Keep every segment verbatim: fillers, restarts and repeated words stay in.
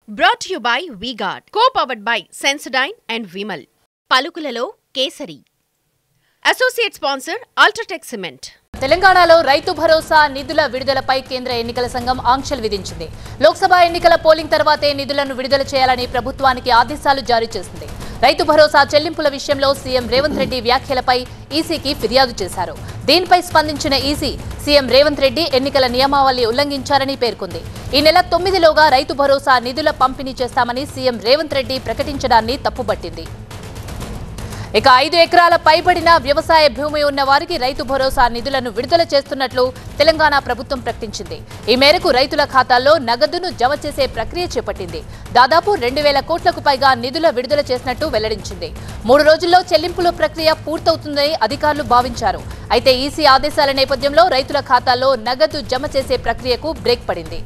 Brought to you by V-Guard, co-powered by Sensodyne and Vimal. Palukulalo Kesari. Associate sponsor Ultratech Cement. తెలంగాణలో రైతు భరోసా నిధుల విడుదలపై కేంద్ర ఎన్నికల సంఘం ఆంక్షలు విధించింది. లోక్సభ ఎన్నికల పోలింగ్ తర్వాతే నిధులను విడుదల చేయాలని ప్రభుత్వానికి ఆదేశాలు జారీ చేసింది. రైతు భరోసా చెల్లింపుల విషయంలో సీఎం రేవంత్ రెడ్డి వ్యాఖ్యలపై ఈసీకి ఫిర్యాదు చేశారు. దీనిపై స్పందించిన ఈసీ సీఎం రేవంత్ రెడ్డి ఎన్నికల నియమావళి ఉల్లంఘించారని పేర్కొంది. ఈ నెల తొమ్మిదిలోగా రైతు భరోసా నిధుల పంపిణీ చేస్తామని సీఎం రేవంత్ రెడ్డి ప్రకటించడాన్ని తప్పుపట్టింది. ఇక ఐదు ఎకరాల పైబడిన వ్యవసాయ భూమి ఉన్న వారికి రైతు భరోసా నిధులను విడుదల చేస్తున్నట్లు తెలంగాణ ప్రభుత్వం ప్రకటించింది. ఈ మేరకు రైతుల ఖాతాల్లో నగదును జమ చేసే ప్రక్రియ చేపట్టింది. దాదాపు రెండు వేల కోట్లకు పైగా నిధుల విడుదల చేసినట్టు వెల్లడించింది. మూడు రోజుల్లో చెల్లింపుల ప్రక్రియ పూర్తవుతుందని అధికారులు భావించారు. అయితే ఈసీ ఆదేశాల నేపథ్యంలో రైతుల ఖాతాల్లో నగదు జమ చేసే ప్రక్రియకు బ్రేక్ పడింది.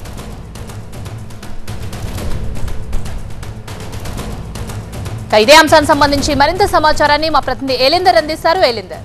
ఇదే అంశానికి సంబంధించి మరింత సమాచారాన్ని మా ప్రతినిధి ఏలేందర్ అందిస్తారు. ఏలేందర్,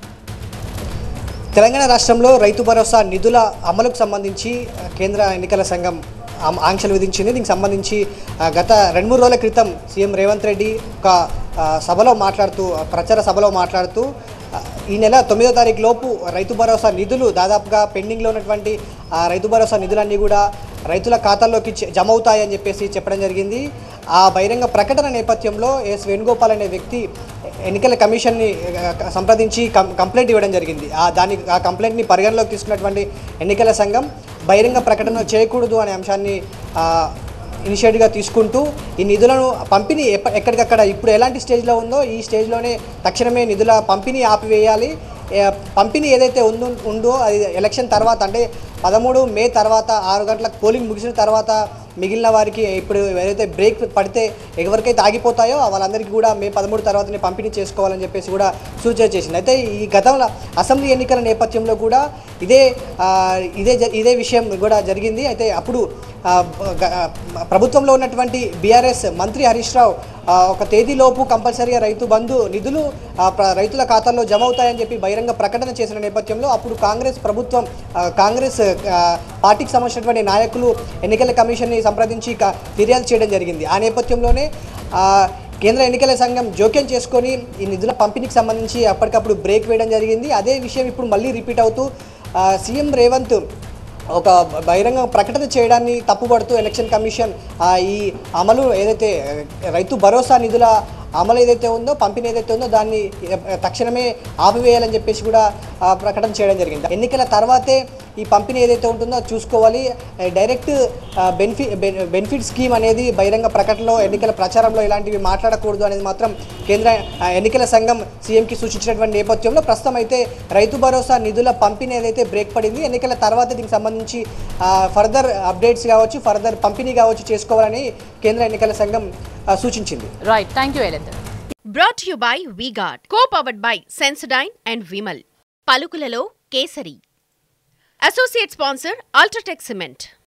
తెలంగాణ రాష్ట్రంలో రైతు భరోసా నిధుల అమలుకు సంబంధించి కేంద్ర ఎన్నికల సంఘం ఆంక్షలు విధించింది. దీనికి సంబంధించి గత రెండు మూడు రోజుల క్రితం సీఎం రేవంత్ రెడ్డి ఒక సభలో మాట్లాడుతూ ప్రచార సభలో మాట్లాడుతూ ఈ నెల తొమ్మిదో తారీఖు లోపు రైతు భరోసా నిధులు దాదాపుగా పెండింగ్లో ఉన్నటువంటి రైతు భరోసా నిధులన్నీ కూడా రైతుల ఖాతాల్లోకి జమ అవుతాయని చెప్పేసి చెప్పడం జరిగింది. ఆ బహిరంగ ప్రకటన నేపథ్యంలో ఎస్ వేణుగోపాల్ అనే వ్యక్తి ఎన్నికల కమిషన్ని సంప్రదించి కంప్లైంట్ ఇవ్వడం జరిగింది. ఆ దాని ఆ కంప్లైంట్ని పరిగణలోకి తీసుకున్నటువంటి ఎన్నికల సంఘం బహిరంగ ప్రకటన చేయకూడదు అనే అంశాన్ని ఇనిషియేటివ్గా తీసుకుంటూ ఈ నిధులను పంపిణీ ఎక్కడికక్కడ ఇప్పుడు ఎలాంటి స్టేజ్లో ఉందో ఈ స్టేజ్లోనే తక్షణమే నిధుల పంపిణీ ఆపివేయాలి. పంపిణీ ఏదైతే ఉందో ఉందో అది ఎలక్షన్ తర్వాత అంటే పదమూడు మే తర్వాత ఆరు గంటలకు పోలింగ్ ముగిసిన తర్వాత మిగిలిన వారికి ఇప్పుడు ఏదైతే బ్రేక్ పడితే ఎవరికైతే ఆగిపోతాయో వాళ్ళందరికీ కూడా మే పదమూడు తర్వాతనే పంపిణీ చేసుకోవాలని చెప్పేసి కూడా సూచన చేసింది. అయితే ఈ గతంలో అసెంబ్లీ ఎన్నికల నేపథ్యంలో కూడా ఇదే ఇదే ఇదే విషయం కూడా జరిగింది. అయితే అప్పుడు ప్రభుత్వంలో ఉన్నటువంటి బీఆర్ఎస్ మంత్రి హరీష్ రావు ఒక తేదీలోపు కంపల్సరీగా రైతు బంధు నిధులు రైతుల ఖాతాల్లో జమ అవుతాయని చెప్పి బహిరంగ ప్రకటన చేసిన నేపథ్యంలో అప్పుడు కాంగ్రెస్ ప్రభుత్వం కాంగ్రెస్ పార్టీకి సంబంధించినటువంటి నాయకులు ఎన్నికల కమిషన్ని సంప్రదించి ఫిర్యాదు చేయడం జరిగింది. ఆ నేపథ్యంలోనే కేంద్ర ఎన్నికల సంఘం జోక్యం చేసుకొని ఈ నిధుల పంపిణీకి సంబంధించి అప్పటికప్పుడు బ్రేక్ వేయడం జరిగింది. అదే విషయం ఇప్పుడు మళ్ళీ రిపీట్ అవుతూ సీఎం రేవంత్ ఒక బహిరంగ ప్రకటన చేయడాన్ని తప్పుపడుతూ ఎలక్షన్ కమిషన్ ఈ అమలు ఏదైతే రైతు భరోసా నిధుల అమలు ఏదైతే ఉందో పంపిణీ ఏదైతే ఉందో దాన్ని తక్షణమే ఆపివేయాలని చెప్పేసి కూడా ప్రకటన చేయడం జరిగింది. ఎన్నికల తర్వాతే ఈ పంపిణీ ఏదైతే ఉంటుందో చూసుకోవాలి. డైరెక్ట్ బెనిఫిట్ బెనిఫిట్ స్కీమ్ అనేది బహిరంగ ప్రకటనలో ఎన్నికల ప్రచారంలో ఇలాంటివి మాట్లాడకూడదు అనేది మాత్రం కేంద్ర ఎన్నికల సంఘం సీఎంకి సూచించినటువంటి నేపథ్యంలో ప్రస్తుతం అయితే రైతు భరోసా నిధుల పంపిణీ ఏదైతే బ్రేక్ పడింది. ఎన్నికల తర్వాత దీనికి సంబంధించి ఫర్దర్ అప్డేట్స్ కావచ్చు ఫర్దర్ పంపిణీ కావచ్చు చేసుకోవాలని కేంద్ర ఎన్నికల సంఘం సూచించింది. Right, thank you Elender. Brought to you by V-Guard, co-powered by Sensodyne and Vimal. Palukulalo Kesari. Associate sponsor Ultratech Cement.